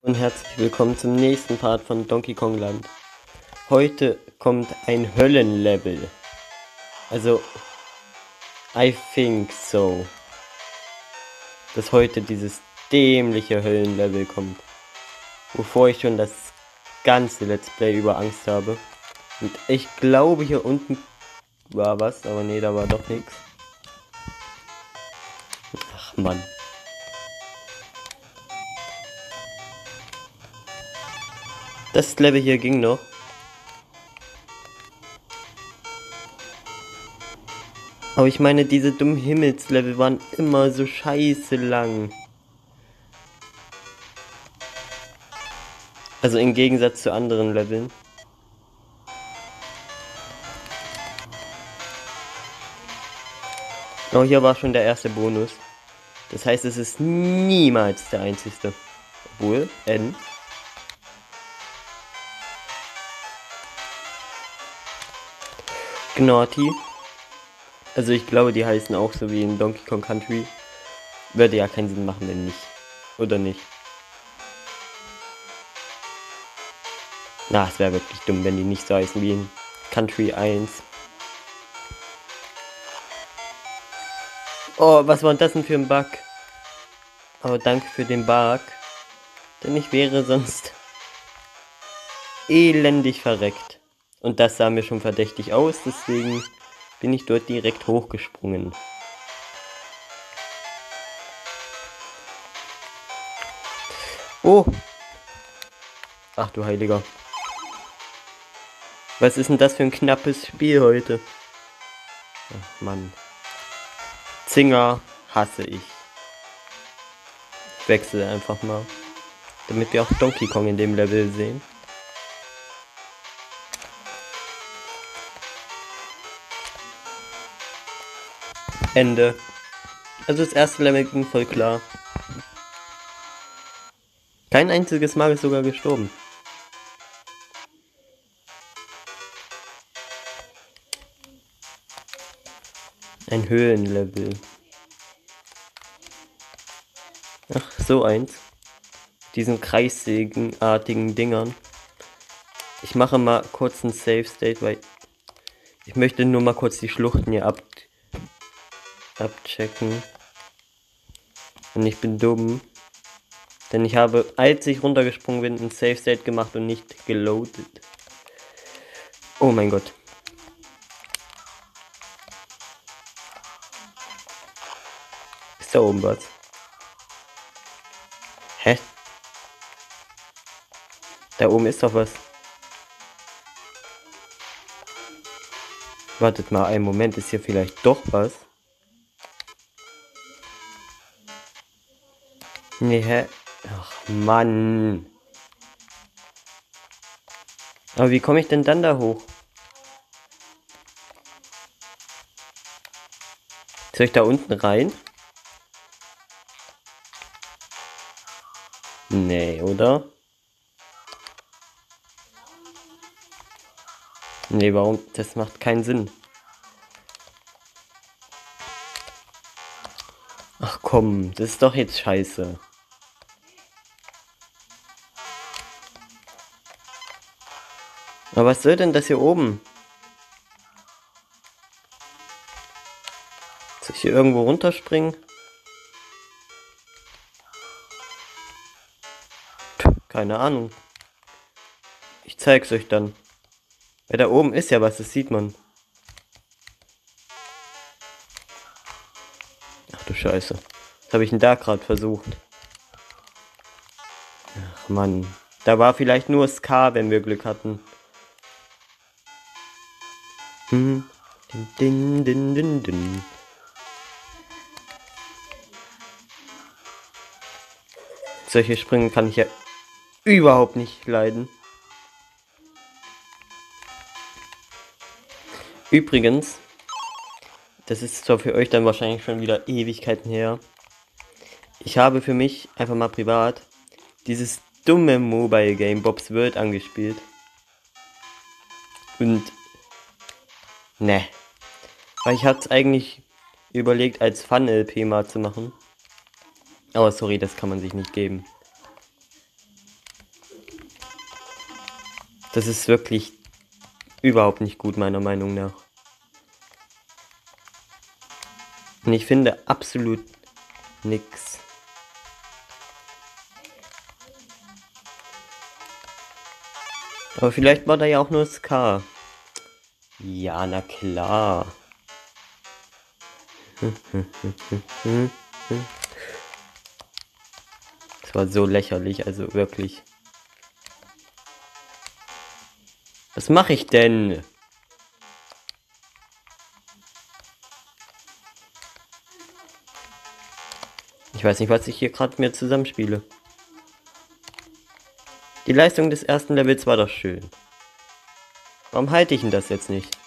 Und herzlich willkommen zum nächsten Part von Donkey Kong Land. Heute kommt ein Höllenlevel. Also, I think so. Dass heute dieses dämliche Höllenlevel kommt. Wovor ich schon das ganze Let's Play über Angst habe. Und ich glaube, hier unten war was, aber nee, da war doch nichts. Ach Mann. Das Level hier ging noch. Aber ich meine, diese dummen Himmelslevel waren immer so scheiße lang. Also im Gegensatz zu anderen Leveln. Oh, hier war schon der erste Bonus. Das heißt, es ist niemals der einzigste. Obwohl, N. Gnarty. Also ich glaube, die heißen auch so wie in Donkey Kong Country. Würde ja keinen Sinn machen, wenn nicht. Oder nicht? Na, es wäre wirklich dumm, wenn die nicht so heißen wie in Country 1. Oh, was war das denn für ein Bug? Aber danke für den Bug. Denn ich wäre sonst elendig verreckt. Und das sah mir schon verdächtig aus, deswegen bin ich dort direkt hochgesprungen. Oh! Ach du Heiliger. Was ist denn das für ein knappes Spiel heute? Ach Mann. Zinger hasse ich. Ich wechsle einfach mal. Damit wir auch Donkey Kong in dem Level sehen. Ende. Also das erste Level ging voll klar. Kein einziges Mal ist sogar gestorben. Ein Höhlenlevel. Ach, so eins. Diesen kreissägenartigen Dingern. Ich mache mal kurz ein Save State, weil ich möchte nur mal kurz die Schluchten hier abchecken. Und ich bin dumm. Denn ich habe, als ich runtergesprungen bin, ein Save State gemacht und nicht geloadet. Oh mein Gott. Ist da oben was? Hä? Da oben ist doch was. Wartet mal einen Moment, ist hier vielleicht doch was? Nee, hä? Ach Mann. Aber wie komme ich denn dann da hoch? Soll ich da unten rein? Nee, oder? Nee, warum? Das macht keinen Sinn. Ach komm, das ist doch jetzt scheiße. Aber was soll denn das hier oben? Soll ich hier irgendwo runterspringen? Keine Ahnung. Ich zeig's euch dann. Ja, da oben ist ja was, das sieht man. Ach du Scheiße. Was habe ich denn da gerade versucht? Ach Mann. Da war vielleicht nur Ska, wenn wir Glück hatten. Din, din, din, din, din. Solche Sprünge kann ich ja überhaupt nicht leiden. Übrigens, das ist zwar für euch dann wahrscheinlich schon wieder Ewigkeiten her. Ich habe für mich einfach mal privat dieses dumme Mobile Game Bob's World angespielt. Und ne. Weil ich hatte es eigentlich überlegt, als Fun-LP mal zu machen. Aber sorry, das kann man sich nicht geben. Das ist wirklich überhaupt nicht gut, meiner Meinung nach. Und ich finde absolut nix. Aber vielleicht war da ja auch nur Ska. Ja, na klar. Das war so lächerlich, also wirklich. Was mache ich denn? Ich weiß nicht, was ich hier gerade mir zusammenspiele. Die Leistung des ersten Levels war doch schön. Warum halte ich denn das jetzt nicht?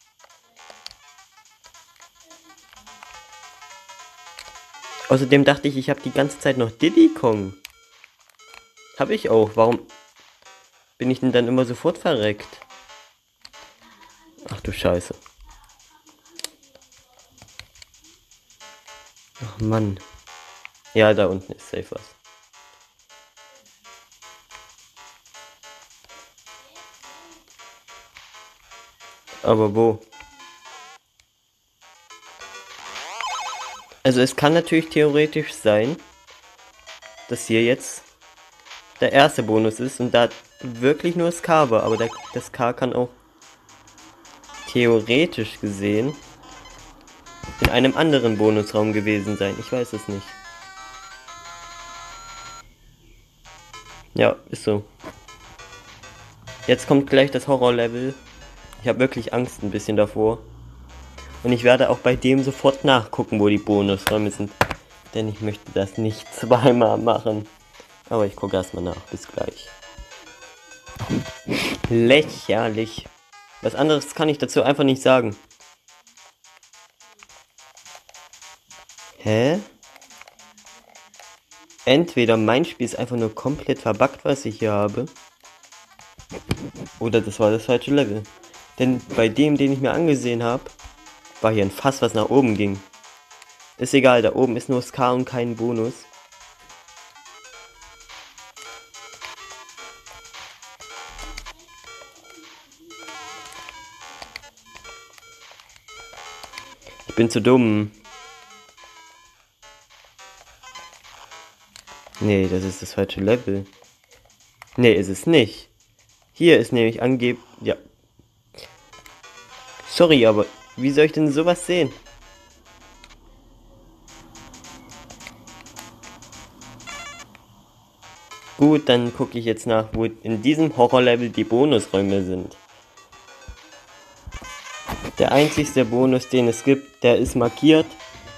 Außerdem dachte ich habe die ganze Zeit noch Diddy Kong. Habe ich auch. Warum bin ich denn dann immer sofort verreckt? Ach du Scheiße. Ach Mann. Ja, da unten ist safe was. Aber wo? Also es kann natürlich theoretisch sein, dass hier jetzt der erste Bonus ist und da wirklich nur das K war. Aber das K kann auch theoretisch gesehen in einem anderen Bonusraum gewesen sein. Ich weiß es nicht. Ja, ist so. Jetzt kommt gleich das Horror-Level. Ich habe wirklich Angst ein bisschen davor. Und ich werde auch bei dem sofort nachgucken, wo die Bonusräume sind. Denn ich möchte das nicht zweimal machen. Aber ich gucke erstmal nach. Bis gleich. Lächerlich. Was anderes kann ich dazu einfach nicht sagen. Hä? Entweder mein Spiel ist einfach nur komplett verbuggt, was ich hier habe. Oder das war das falsche Level. Denn bei dem, den ich mir angesehen habe, war hier ein Fass, was nach oben ging. Ist egal, da oben ist nur Ska und kein Bonus. Ich bin zu dumm. Nee, das ist das falsche Level. Nee, ist es nicht. Hier ist nämlich angeblich... Ja. Sorry, aber wie soll ich denn sowas sehen? Gut, dann gucke ich jetzt nach, wo in diesem Horrorlevel die Bonusräume sind. Der einzigste Bonus, den es gibt, der ist markiert.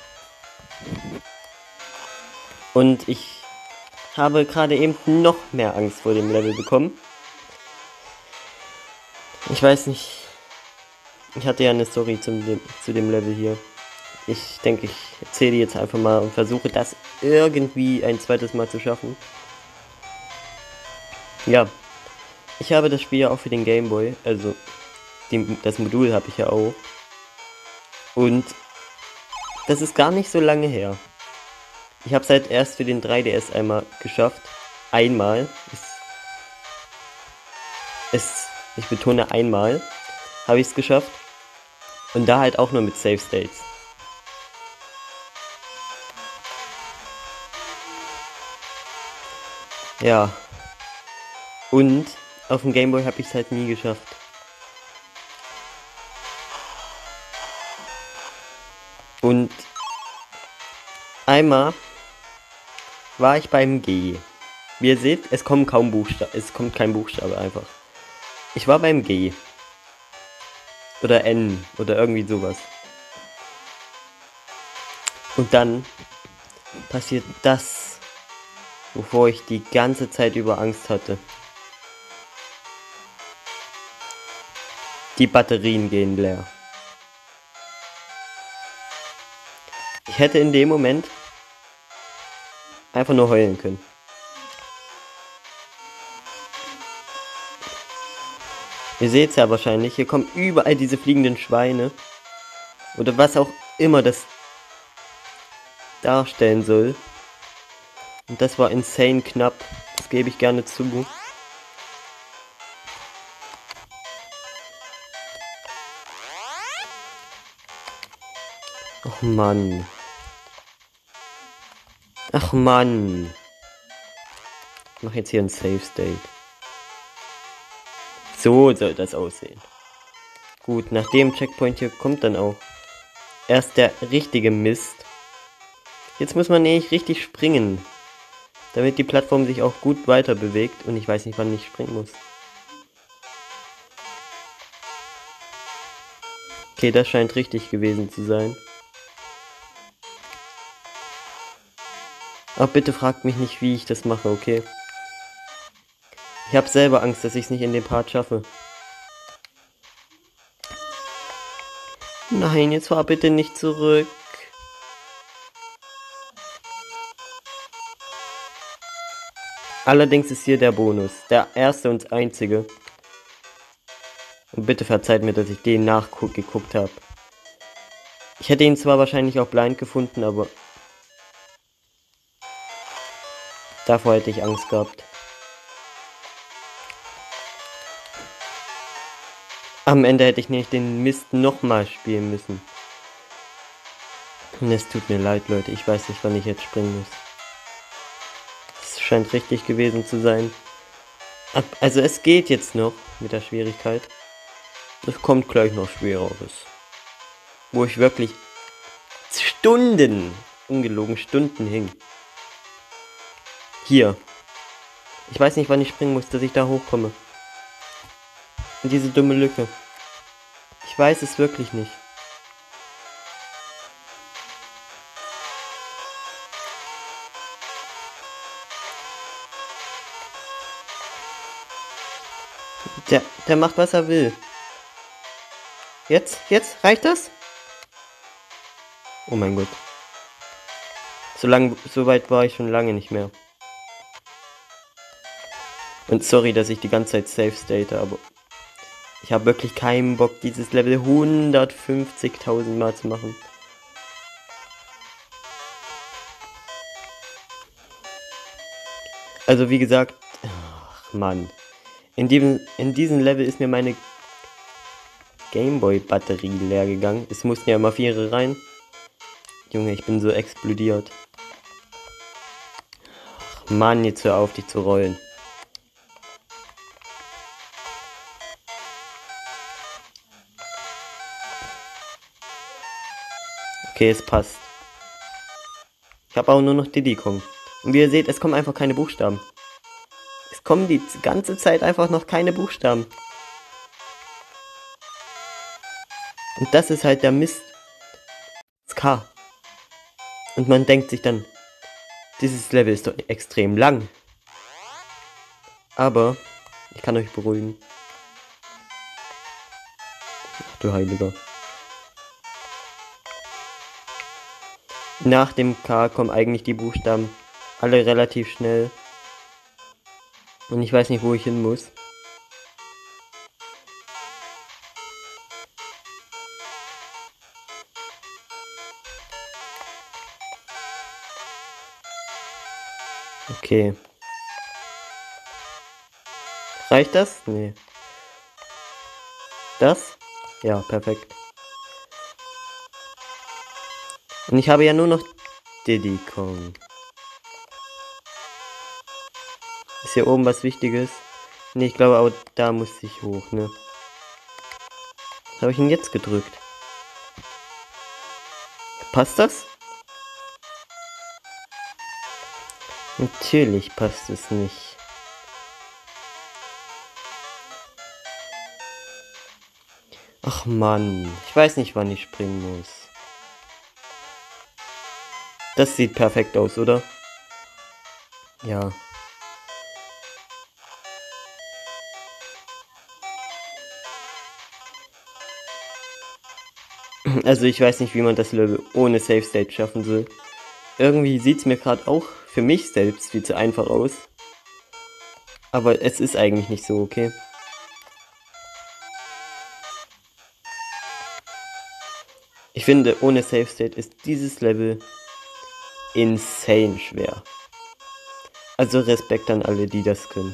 Und ich habe gerade eben noch mehr Angst vor dem Level bekommen. Ich weiß nicht. Ich hatte ja eine Story zu dem Level hier. Ich denke, ich erzähle jetzt einfach mal und versuche das irgendwie ein zweites Mal zu schaffen. Ja, ich habe das Spiel ja auch für den Game Boy, also das Modul habe ich ja auch. Und das ist gar nicht so lange her. Ich habe es halt erst für den 3DS einmal geschafft. Einmal. Ich betone einmal, habe ich es geschafft. Und da halt auch nur mit Save States. Ja. Und auf dem Game Boy habe ich es halt nie geschafft. Und einmal war ich beim G. Wie ihr seht, es kommt kein Buchstabe einfach. Ich war beim G. Oder N. Oder irgendwie sowas. Und dann passiert das, wovor ich die ganze Zeit über Angst hatte. Die Batterien gehen leer. Ich hätte in dem Moment einfach nur heulen können. Ihr seht es ja wahrscheinlich, hier kommen überall diese fliegenden Schweine. Oder was auch immer das darstellen soll. Und das war insane knapp. Das gebe ich gerne zu. Ach Mann. Ach Mann. Ich mach jetzt hier ein Save State. So soll das aussehen. Gut, nach dem Checkpoint hier kommt dann auch erst der richtige Mist. Jetzt muss man nämlich richtig springen, damit die Plattform sich auch gut weiter bewegt und ich weiß nicht, wann ich springen muss. Okay, das scheint richtig gewesen zu sein. Aber bitte fragt mich nicht, wie ich das mache, okay? Ich habe selber Angst, dass ich es nicht in dem Part schaffe. Nein, jetzt fahr bitte nicht zurück. Allerdings ist hier der Bonus, der erste und einzige. Und bitte verzeiht mir, dass ich den nachgeguckt habe. Ich hätte ihn zwar wahrscheinlich auch blind gefunden, aber davor hätte ich Angst gehabt. Am Ende hätte ich nicht den Mist nochmal spielen müssen. Und es tut mir leid, Leute. Ich weiß nicht, wann ich jetzt springen muss. Es scheint richtig gewesen zu sein. Also es geht jetzt noch mit der Schwierigkeit. Es kommt gleich noch Schwereres. Wo ich wirklich Stunden, ungelogen Stunden hing. Hier. Ich weiß nicht, wann ich springen muss, dass ich da hochkomme. In diese dumme Lücke. Ich weiß es wirklich nicht. Der macht, was er will. Jetzt? Reicht das? Oh mein Gott. So weit war ich schon lange nicht mehr. Und sorry, dass ich die ganze Zeit safe state, aber ich habe wirklich keinen Bock, dieses Level 150.000 Mal zu machen. Also wie gesagt, ach Mann. In diesem Level ist mir meine Gameboy-Batterie leer gegangen. Es mussten ja immer 4 rein. Junge, ich bin so explodiert. Ach Mann, jetzt hör auf, dich zu rollen. Okay, es passt. Ich habe auch nur noch Diddy Kong. Und wie ihr seht, es kommen einfach keine Buchstaben. Es kommen die ganze Zeit einfach noch keine Buchstaben. Und das ist halt der Mist. Das K. Und man denkt sich dann, dieses Level ist doch extrem lang. Aber ich kann euch beruhigen. Ach du Heiliger. Nach dem K kommen eigentlich die Buchstaben alle relativ schnell. Und ich weiß nicht, wo ich hin muss. Okay. Reicht das? Nee. Das? Ja, perfekt. Und ich habe ja nur noch Diddy Kong. Ist hier oben was Wichtiges? Ne, ich glaube auch da muss ich hoch, ne? Was habe ich denn jetzt gedrückt? Passt das? Natürlich passt es nicht. Ach Mann, ich weiß nicht, wann ich springen muss. Das sieht perfekt aus, oder? Ja. Also ich weiß nicht, wie man das Level ohne Save State schaffen soll. Irgendwie sieht es mir gerade auch für mich selbst viel zu einfach aus. Aber es ist eigentlich nicht so, okay? Ich finde, ohne Save State ist dieses Level insane schwer. Also Respekt an alle, die das können.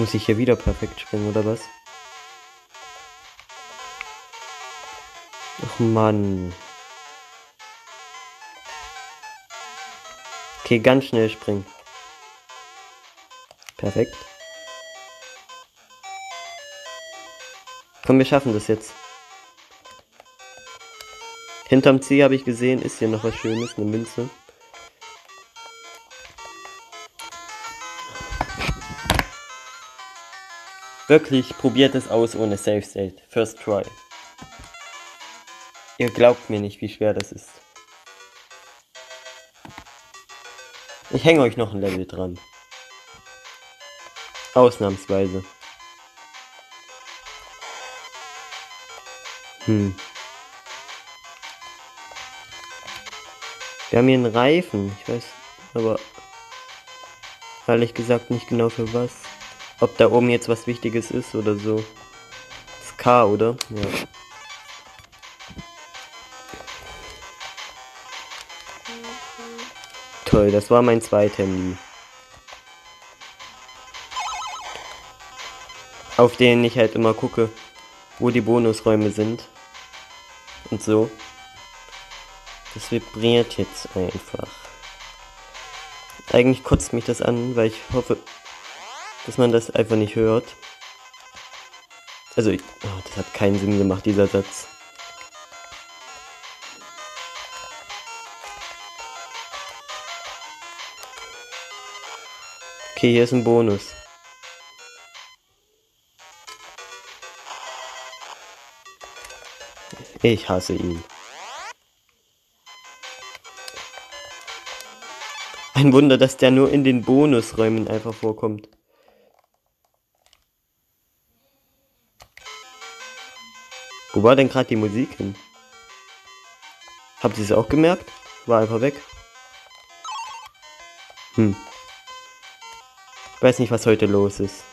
Muss ich hier wieder perfekt springen, oder was? Ach Mann. Okay, ganz schnell springen. Perfekt. Komm, wir schaffen das jetzt. Hinterm C habe ich gesehen, ist hier noch was Schönes, eine Münze. Wirklich, probiert es aus ohne Save State. First try. Ihr glaubt mir nicht, wie schwer das ist. Ich hänge euch noch ein Level dran. Ausnahmsweise. Wir haben hier einen Reifen. Ich weiß aber ehrlich gesagt nicht genau für was. Ob da oben jetzt was Wichtiges ist oder so. Das ist K, oder? Ja. Toll, das war mein Zweithandy. Auf denen ich halt immer gucke, wo die Bonusräume sind. Und so. Das vibriert jetzt einfach. Eigentlich kotzt mich das an, weil ich hoffe, dass man das einfach nicht hört. Also, das hat keinen Sinn gemacht, dieser Satz. Okay, hier ist ein Bonus. Ich hasse ihn. Ein Wunder, dass der nur in den Bonusräumen einfach vorkommt. Wo war denn gerade die Musik hin? Habt ihr es auch gemerkt? War einfach weg. Ich weiß nicht, was heute los ist.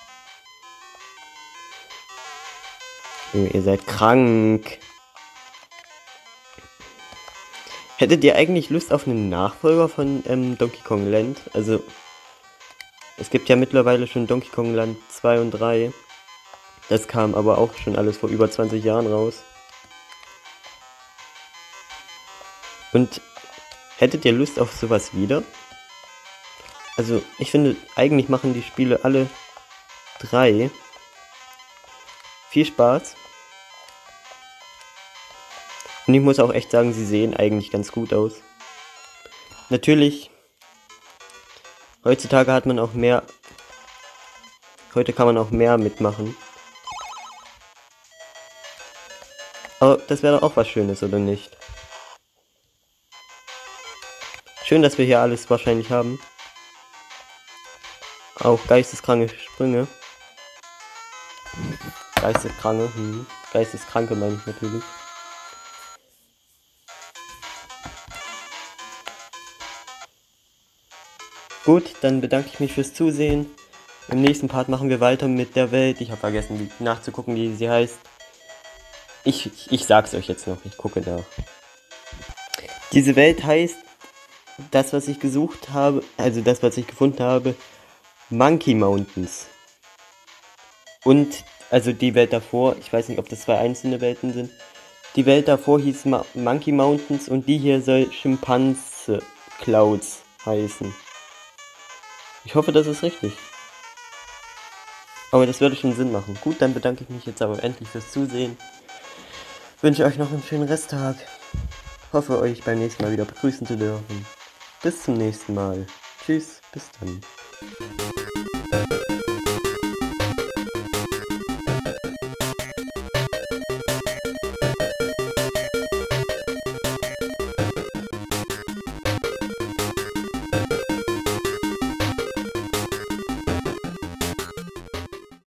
Ihr seid krank. Hättet ihr eigentlich Lust auf einen Nachfolger von Donkey Kong Land? Also, es gibt ja mittlerweile schon Donkey Kong Land 2 und 3. Das kam aber auch schon alles vor über 20 Jahren raus. Und hättet ihr Lust auf sowas wieder? Also, ich finde, eigentlich machen die Spiele alle 3 viel Spaß. Und ich muss auch echt sagen, sie sehen eigentlich ganz gut aus. Natürlich, heutzutage hat man auch mehr. Heute kann man auch mehr mitmachen. Aber das wäre doch auch was Schönes, oder nicht? Schön, dass wir hier alles wahrscheinlich haben. Auch geisteskranke Sprünge. Geisteskranke meine ich natürlich. Gut, dann bedanke ich mich fürs Zusehen. Im nächsten Part machen wir weiter mit der Welt. Ich habe vergessen nachzugucken, wie sie heißt. Ich sag's euch jetzt noch, ich gucke nach. Diese Welt heißt, das was ich gesucht habe, also das was ich gefunden habe, Monkey Mountains. Und, also die Welt davor, ich weiß nicht, ob das 2 einzelne Welten sind. Die Welt davor hieß Monkey Mountains und die hier soll Schimpanse Clouds heißen. Ich hoffe, das ist richtig. Aber das würde schon Sinn machen. Gut, dann bedanke ich mich jetzt aber endlich fürs Zusehen. Wünsche euch noch einen schönen Resttag. Hoffe, euch beim nächsten Mal wieder begrüßen zu dürfen. Bis zum nächsten Mal. Tschüss, bis dann.